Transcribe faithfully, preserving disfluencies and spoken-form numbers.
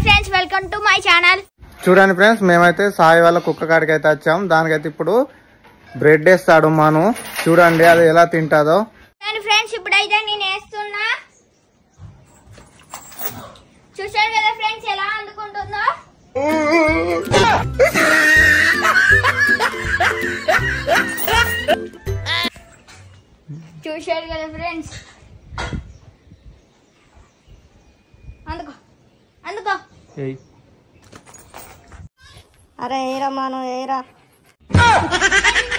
Friends welcome to my channel. చూడండి friends, మేమైతే సాయి వాళ్ళ కుక్క కాడికి అయితే వచ్చాం. దానికైతే ఇప్పుడు బ్రెడ్ వేస్తాడు మాను. చూడండి అది ఎలా తింటాదో. ఫ్రెండ్స్ ఇప్పుడైతే నేను వేస్తున్నా, చూసారు కదా ఫ్రెండ్స్ ఎలా అందుకుంటుందో. చూసారు కదా ఫ్రెండ్స్, అందుకో అందుకో. అరే ఏరా మాను ఏరా.